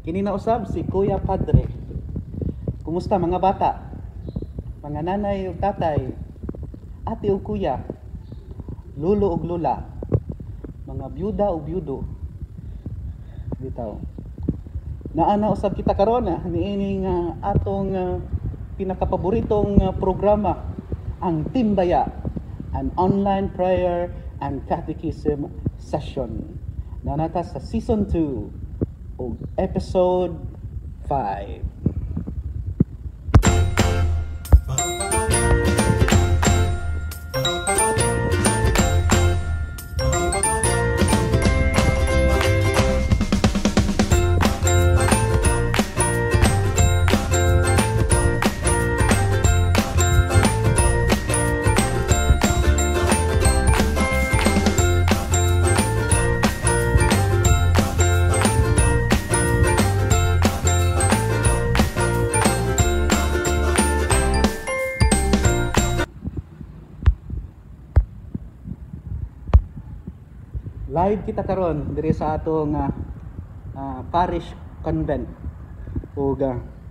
Kini na usab si Kuya Padre. Kumusta mga bata? Mga nanay ug tatay, ate ug kuya, lulo ug lula, mga byuda ug byudo. Bitaw. Naana usab kita karon niining atong pinakapaboritong programa, ang Timbaya, an online prayer and catechism session. Nanata sa season 2 ug episode 5. Live kita karon diri sa atong parish convent ug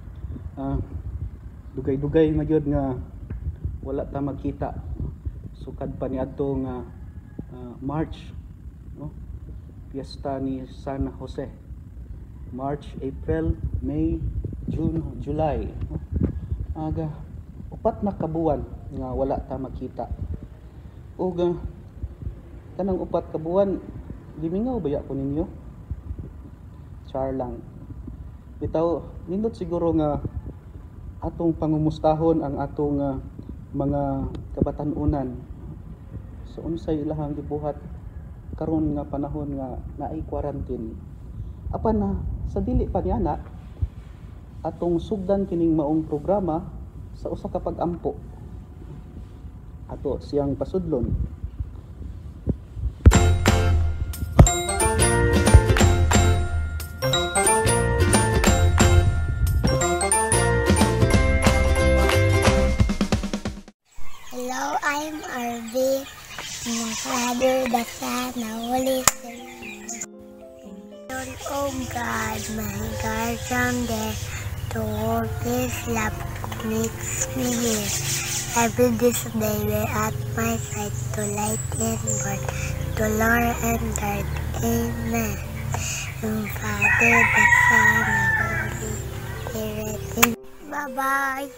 dugay-dugay magyud nga wala ta magkita sukad pa niadtong March, no? Piyesta ni San Jose. March, April, May, June, July, no? Aga upat na kabuwan nga wala ta makita ug kanang upat ka buwan gimingaw baya ko ninyo? Char lang. Bitaw nindot siguro nga atong pangumustahon ang atong mga kabatan-unan. So unsay ilahang gibuhat karon nga panahon nga naay quarantine. Apan na sa dili pa niana atong sugdan kining maong programa sa usa ka pag-ampo. Ato siyang pasudlon. Hello, I'm RV, my Father, the Son, the Holy Spirit. Oh God, my guardian there, to walk His love makes me here. Every this day we're at my side, to light and burn, to Lord and dark. Amen. And Father, the Son, the Holy Spirit. Bye-bye.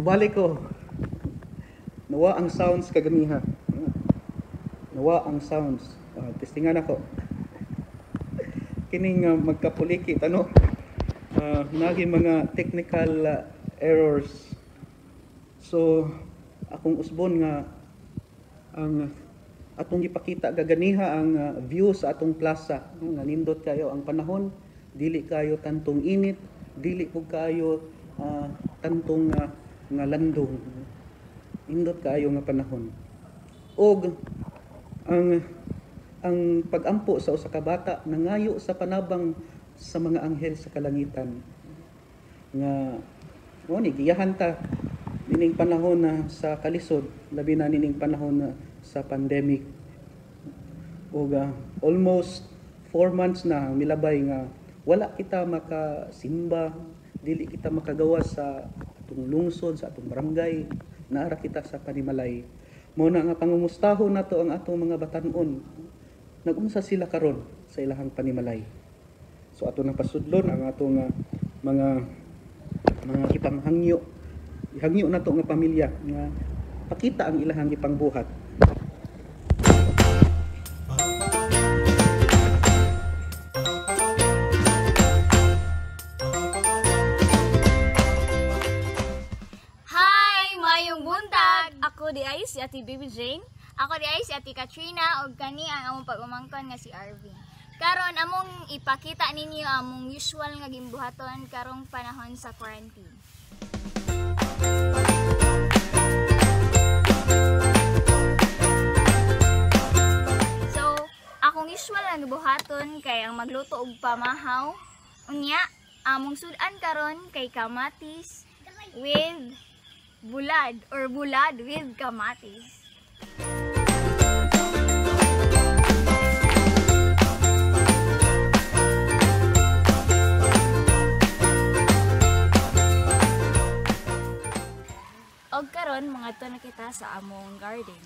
Balik ko. Nawa ang sounds kaganiha. Nawa ang sounds. Testingan ako. Kining magkapulikit ano. Nagi mga technical errors. So akong usbon nga ang atong gipakita gaganiha ang view sa atong plaza. Nga nindot kayo ang panahon, dili kayo tantong init, dili pug kayo tantong nga landong. Indot kayo nga panahon. Og ang pagampo sa usa ka bata nangayo sa panabang sa mga anghel sa kalangitan. Nga ni giyahan ta nining panahon na sa kalisod, labi na nining panahon na sa pandemic. Og almost 4 months na milabay nga wala kita makasimba, dili kita makagawa sa atong lungsod, sa atong barangay, naara kita sa panimalay. Mao na nga pangumustahon nato ang atong mga batan-on. Nag-unsa sila karon sa ilahang panimalay. So ato nang pasudlon ang atong mga ipanghangyo. Ihangyo nato nga pamilya nga pakita ang ilahang ipangbuhat. Ako di ay si Ate Baby Jane. Ako di ay si Ate Katrina ug kani ang among pag-umangkon nga si Arvin. Karon among ipakita ninyo among usual nga gimbuhaton karong panahon sa quarantine. So, akong usual nga gibuhaton kay ang magluto og pamahaw. Unya, among sudan karon kay kamatis with bulad or bulad with kamatis. Og karon mga na kita sa among garden.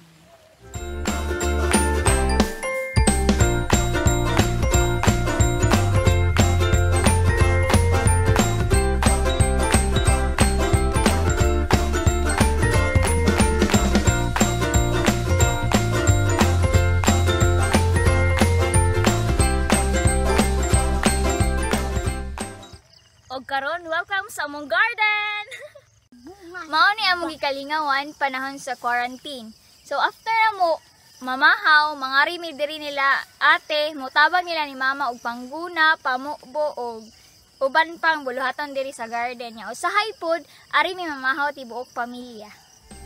Og karon, welcome sa among garden. Mao ni among gikalingawan panahon sa quarantine. So after mo mamahaw, mga rimi diri nila ate, motabang nila ni mama og pangguna, pamubo og uban pang buluhaton diri sa garden niya. Usahay pod ari mi mamahaw tibuok pamilya.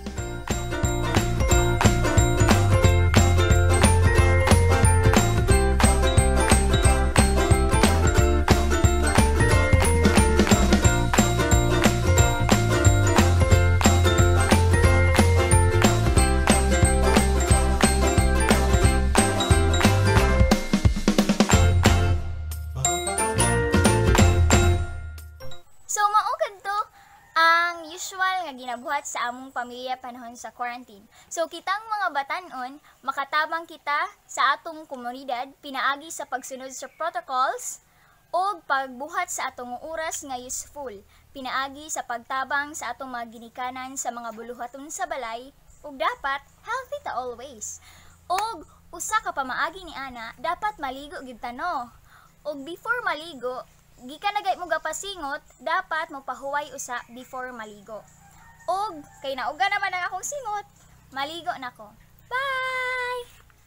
Usual nga ginabuhat sa among pamilya panahon sa quarantine. So kitang mga batan-on, makatabang kita sa atong komunidad pinaagi sa pagsunod sa protocols o pagbuhat sa atong oras nga useful, pinaagi sa pagtabang sa atong mga ginikanan sa mga buluhaton sa balay ug dapat healthy ta always. Og usa ka pamaagi ni ana, dapat maligo gid ta no. Og before maligo, gikan na gay mo gapasingot, dapat mo pahuway usa before maligo. Og kay nauga naman ang akong singot, maligo nako. Bye!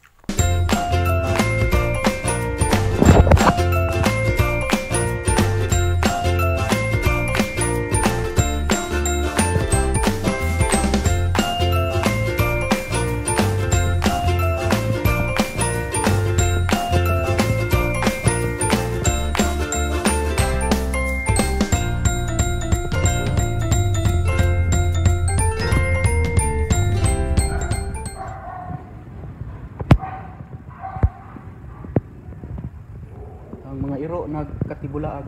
Ang mga iro nagkatibulaag.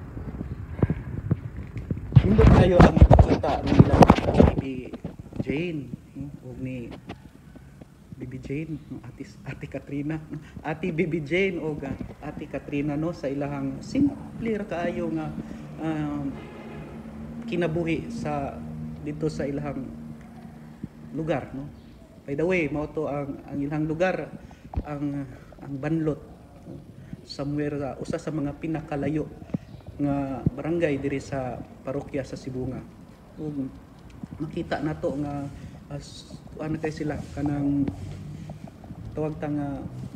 Hindi tayo ang ipakita nila Bibi Jane o ni Bibi Jane, Ate Katrina, Ate Bibi Jane o Ate Katrina no sa ilahang simple ra kaayo nga kinabuhi sa dito sa ilang lugar, no. By the way, mao to ang ilang lugar, ang Banlot, no? Somewhere usa sa mga pinakalayo nga barangay diri sa parokya sa Sibunga. Ug makita nato nga ano kay sila kanang tawag ta nga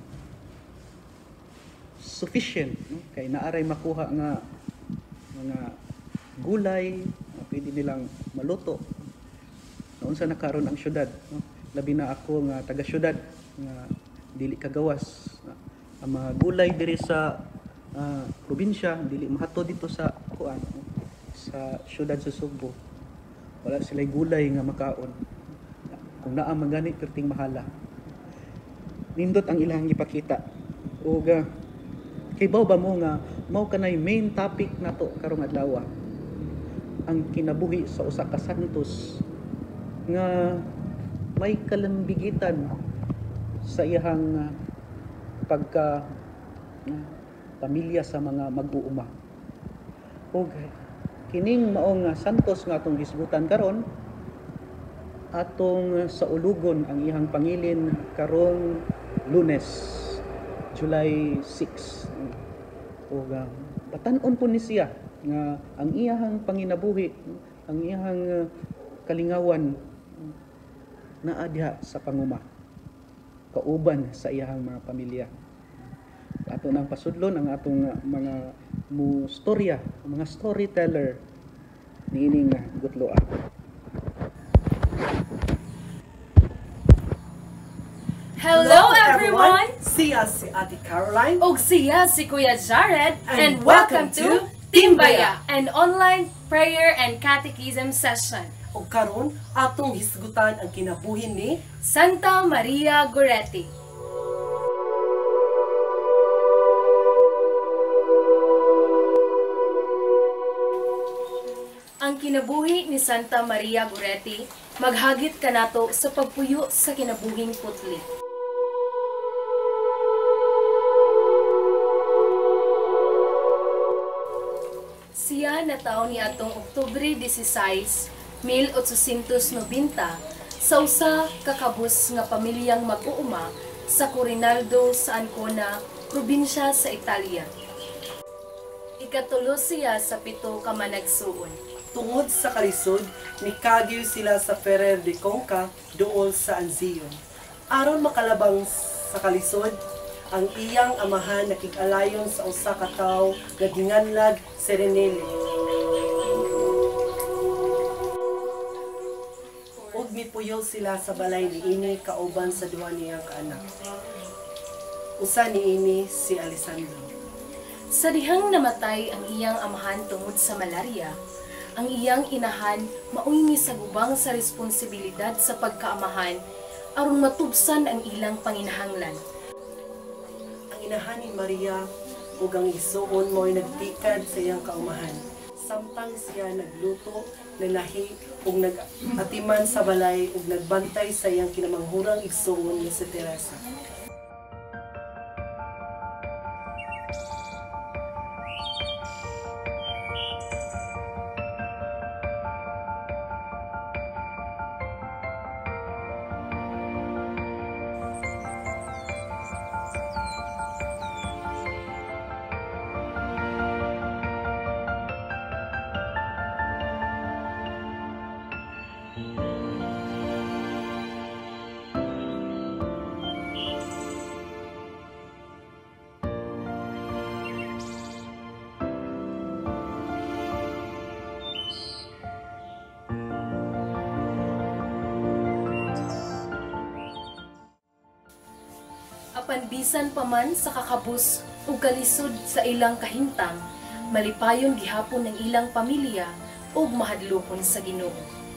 sufficient, no? Kay naaray makuha nga mga gulay na pwede nilang maluto. Naunsa na karon ang syudad, no? Labi na ako nga taga syudad nga dili kagawas. Ang mga gulay diri sa probinsya dili mahato dito sa kuan, no? Sa syudad sa Sugbo. Wala sila gulay nga makaon. Kung naa magani perting mahala. Nindot ang ilang gipakita. Ug kay ba mo nga mao kanay main topic nato karong adlaw, ang kinabuhi sa usa ka santos nga may kalambigitan sa iyang pagka pamilya sa mga mag-uuma. Ug kining maong santos nga atong gisgutan karon atong sa ulugon ang iyang pangilin karong Lunes, July 6. Ug batan-on po ni siya nga ang iyang panginabuhi, ang iyang kalingawan naa diha sa panguma kauban sa iyang mga pamilya. Ato nang pasudlon ang atong mga storya, mga storyteller niining gutloa. Hello everyone! Siya si Ate Caroline. Og siya si Kuya Jared and welcome to Timbaya, an online prayer and catechism session. O karon atong hisgutan ang kinabuhi ni Santa Maria Goretti. Ang kinabuhi ni Santa Maria Goretti maghagit kanato sa pagpuyo sa kinabuhing putli. Siya nataon ni atong Oktubre 16, 1890 sa usa ka kabus nga pamilyang mag-uuma sa Corinaldo sa Ancona, probinsya sa Italia. Ikatulo siya sa 7 ka managsuon. tungod sa kalisod ni kagyo sila sa Ferrer de Conca duol sa Anzion. Aron makalabang sa kalisod, ang iyang amahan nakig-alayon sa usa ka tawo nga ginganlag Serenele. Ug mipuyo sila sa balay niini kauban sa duha niyang kaanak. Usa niini si Alessandro. Sa dihang namatay ang iyang amahan tungod sa malaria, ang iyang inahan maoy ni sa gubang sa responsibilidad sa pagkaamahan aron matubsan ang ilang panginahanglan. Ang inahan ni Maria ug ang igsoon mo'y nagtikad sa iyang kaumahan. Samtang siya nagluto, nalahi ug nagatiman sa balay ug nagbantay sa iyang kinamangurang igsoon nga si Teresa. Apan bisan pa man sa kakabus ug kalisod sa ilang kahimtang, malipayon gihapon ng ilang pamilya ug mahadlokon sa Ginoo.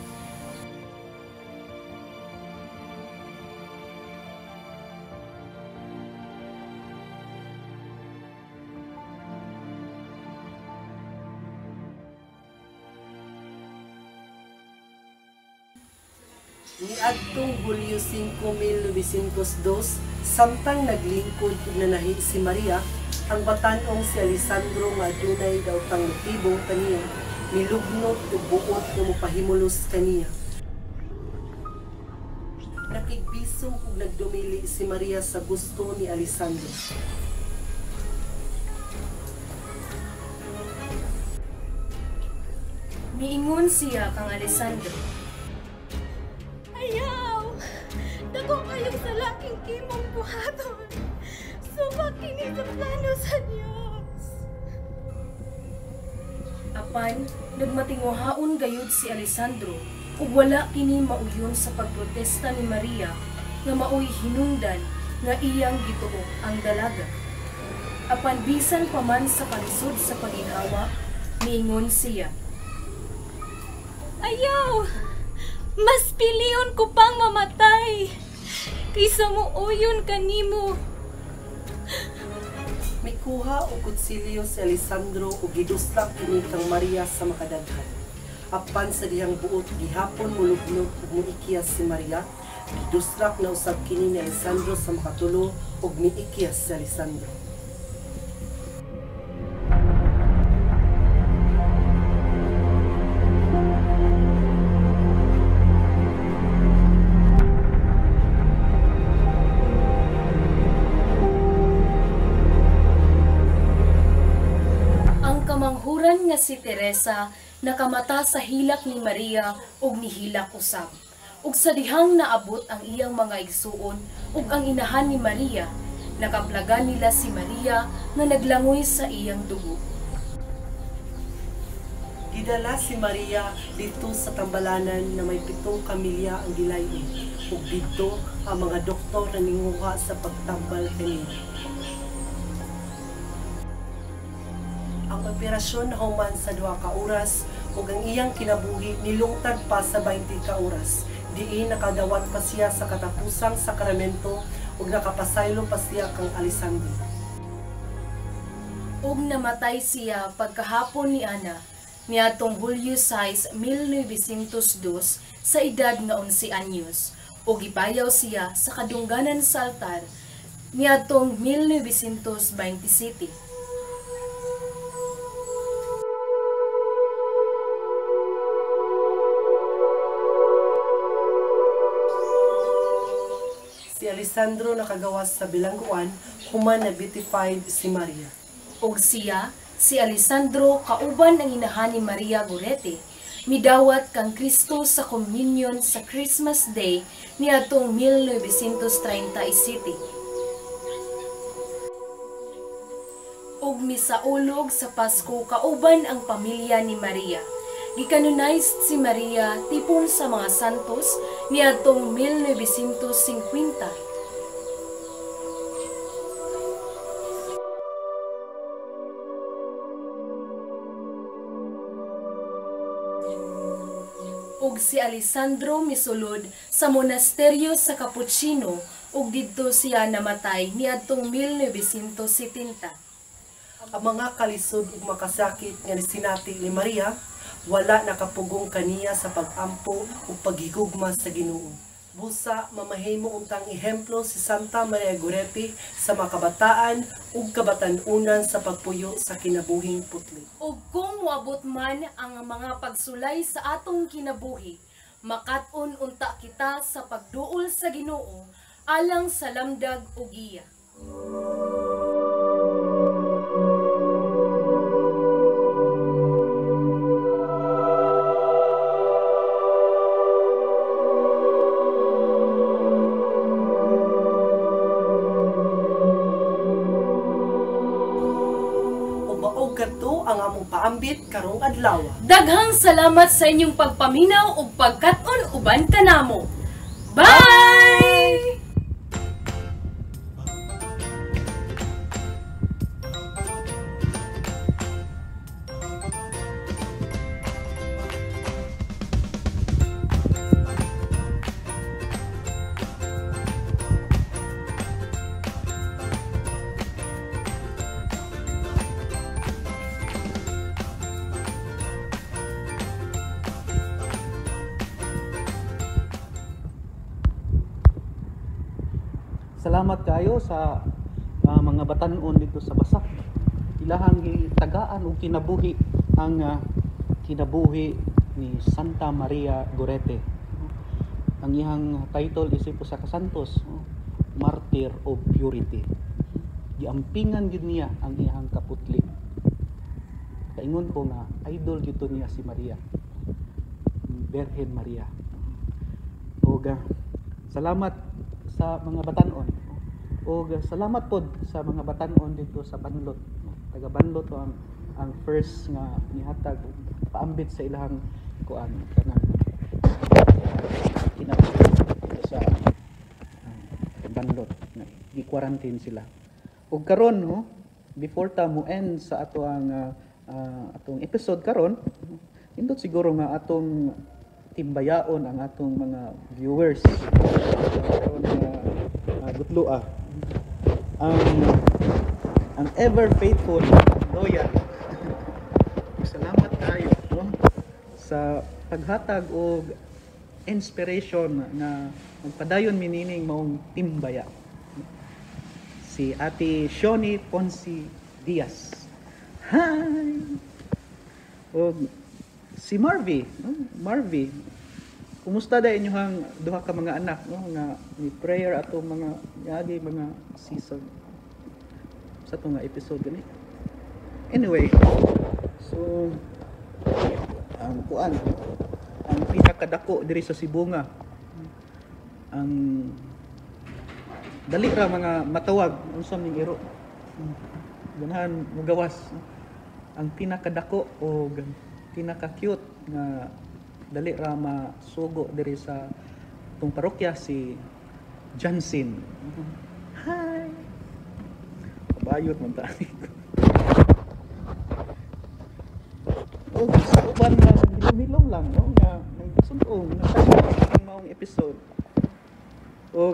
Niadtong Hulyo 5, 1902, samtang naglingkod ug nanahi si Maria, ang batan-ong si Alessandro nga adunay daw tang motibo kaniya milugnot ug buot nga mopahimulos kaniya. Nakigbisong ug nagdumili si Maria sa gusto ni Alessandro. Miingon siya kang Alessandro. Ayaw! Dako kayong sa laking kimong buhaton. Subak kini sa plano sa Dios. Apan, nagmatinguhaon gayud si Alessandro ug wala kini mauyon sa pagprotesta ni Maria nga maoy hinungdan nga iyang gituo ang dalaga. Apan bisan pa man sa kalisod sa paginhawa, miingon siya. Ayaw! Mas piliyon ko pang mamatay kaysa mo uyon kanimo. Mikuha og kutsilyo si Alessandro ug giduslak kini kang Maria sa makadaghan. Apan sa dihang buot gihapon mulugnot ug miikyas si Maria, giduslak na usab kini ni Alessandro sa makatulo ug miikyas si Alessandro. Manghuran nga si Teresa nakamata sa hilak ni Maria ug nihilak usab. Ug sa dihang naabot ang iyang mga igsuon ug ang inahan ni Maria, nakaplagan nila si Maria nga naglangoy sa iyang dugo. Gidala si Maria dito sa tambalanan na may 7 kamilya ang gilayon ug dito ang mga doktor na ninguha sa pagtambal kaniya. Ang operasyon nahuman sa 2 ka oras ug ang iyang kinabuhi nilungtad pa sa 20 ka oras. Diin nakadawat pa siya sa katapusang sakramento ug nakapasaylo pa siya kang Alessandro. Ug namatay siya pagkahapon ni Ana niadtong Hulyo 6, 1902 sa edad nga 11 anyos ug gipayaw siya sa kadungganan sa altar niadtong 1927. Si Alessandro nakagawas sa bilangguan, human na beatified si Maria. Og siya, si Alessandro, kauban ang inahan ni Maria Goretti, midawat kang Kristo sa communion sa Christmas Day niadtong 1937. Og misaulog sa Pasko kauban ang pamilya ni Maria. Gikanonized si Maria tipon sa mga santos niadtong 1950. Ug si Alessandro misulod sa monasteryo sa Cappuccino ug didto siya namatay niadtong 1970. Ang mga kalisod ug makasakit nga sinati ni Maria wala nakapugong kaniya sa pag-ampo ug paghigugma sa Ginoo. Busa mamahimo untang ehemplo si Santa Maria Goretti sa makabataan ug kabatan-unan sa pagpuyo sa kinabuhing putli. Ug kung moabot man ang mga pagsulay sa atong kinabuhi, makat-on unta kita sa pagduol sa Ginoo alang sa lamdag ug iya. Kadto ang among paambit karong adlaw. Daghang salamat sa inyong pagpaminaw ug pagkat-on uban kanamo. Bye! Salamat kayo sa mga batan-on dito sa Basak. Ilahang gitagaan og kinabuhi ang kinabuhi ni Santa Maria Gorete. Ang iyang title isip ko sa kasantos, Martyr of Purity. Giampingan gid niya ang iyang kaputli. Kaingon ko nga idol gito niya si Maria, Virgin Maria. Og salamat sa mga batan-on. Og salamat pod sa mga batan-on dito sa Banlot. Taga Banlot ang first nga nihatag paambit sa ilang kuan kanang dito sa Banlot. Gi-quarantine sila. Ug karon no, before ta mo end sa ato ang atong episode karon, indot siguro nga atong timbayaon ang atong mga viewers karon nga gutlua ang ever faithful, loyal. Salamat tayo no, sa paghatag og inspiration na magpadayon minining maong timbaya. Si Ate Shoni Ponce Diaz. Hi! O si Marvy, no? Marvy. Kumusta da inyong duha ka mga anak, no? Nga ni prayer ato mga yagi mga season sa to nga episode gani. Anyway, so ang kuan, ang pinakadako diri sa Sibunga, ang dali ra mga matawag unsa ning iro, ganahan mugawas, ang pinakadako o pinaka-cute nga dali ra masugo diri sa tong parokya si Jansin. Hi. Bayot man ta. Oh, sa uban nga bilong lang no nga nagsuntong ang maong episode. O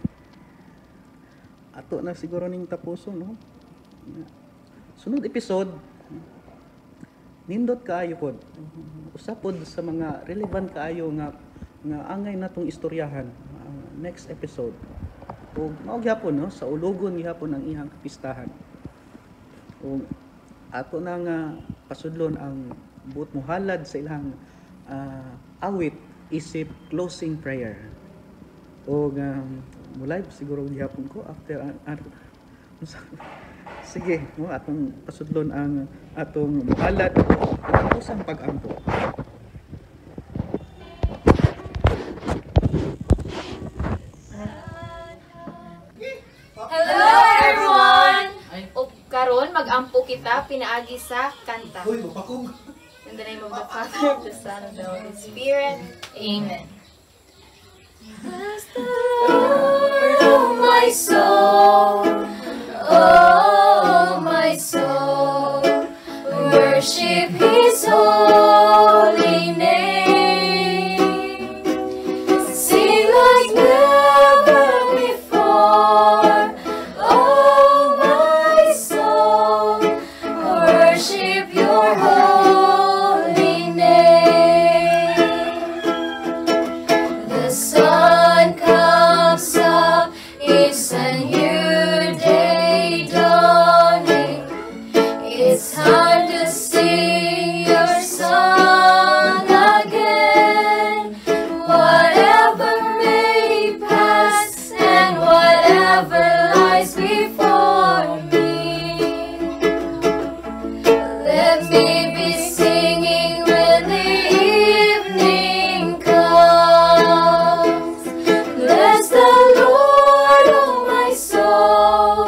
ato na siguro ning tapuso no. Sunod episode nindot kaayo pod. Usapod sa mga relevant kaayo nga angay natong istoryahan next episode. O mao gyapon no, sa ulogon gyapon ang iyang kapistahan. O ato na nga pasudlon ang buot muhalad sa ilang awit isip closing prayer. O mo live siguro gyapon ko after sige no, atong pasudlon ang atong muhalad usang pag-ampo. Hello everyone! O karon mag-ampo kita pinaagi sa kanta. In the name of the Father, of the Son, of the Holy Spirit. Amen. Bless the Lord, oh my soul, oh my soul, worship His holy name. Sing like never before, oh my soul, worship Your holy name. The sun comes up, it's a new day dawning. It's time to sing Your song again. Whatever may pass and whatever lies before me, let me be singing when the evening comes. Bless the Lord, oh my soul,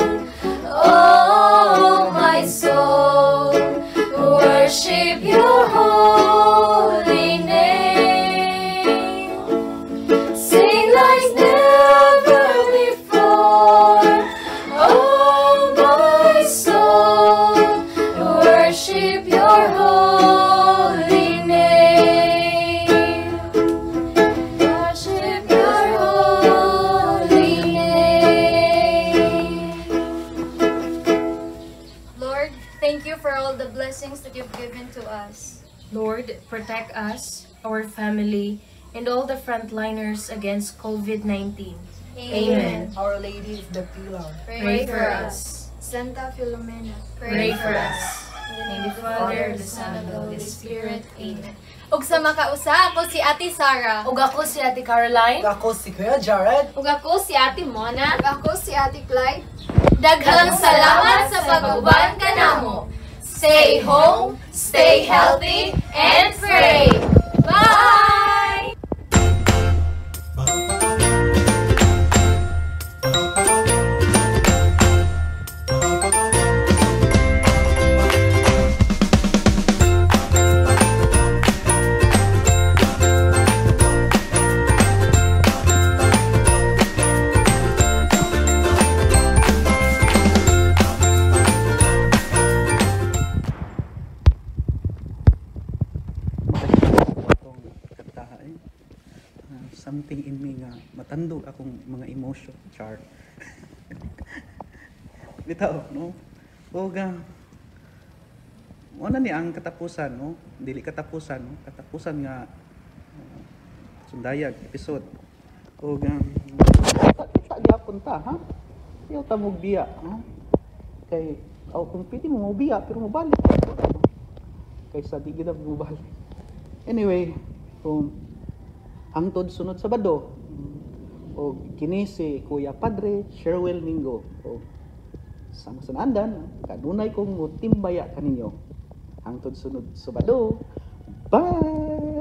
oh my soul, worship Your holy name. Sing like never before, oh my soul, worship Your holy name. Worship Your holy name. Lord, thank You for all the blessings that You've given to us. Lord, protect us, our family, and all the frontliners against COVID-19. Amen. Our Lady is the pillar. Pray for us. Santa Filomena, Pray for us. In the Father, the Son, and the Holy Spirit. Amen. Ug sa makausa, ako si Ate Sarah. Ug ako si Ate Caroline. Ako si Kuya Jared. Ug ako si Ate Mona. Ug ako si Ate Clyde. Daghang salamat sa pag-uban kanamo. Stay home, stay healthy, and pray. Bye! Something in me nga matandog akong mga emotion, char. Bitaw, no? O ano ni ang katapusan, no? Dili katapusan, no? Katapusan nga sundayag episode. O kita gyapon ta, ha? Ayaw ta mo biya, no? Kay kung pwede mo biya pero mo balik. Kaysa di gid mo balik. Anyway, hangtod sunod Sabado o kini si Kuya Padre Sherwell Mingo o sa masanandan kadunay kong mutimbaya kaninyo hangtod sunod Sabado. Bye.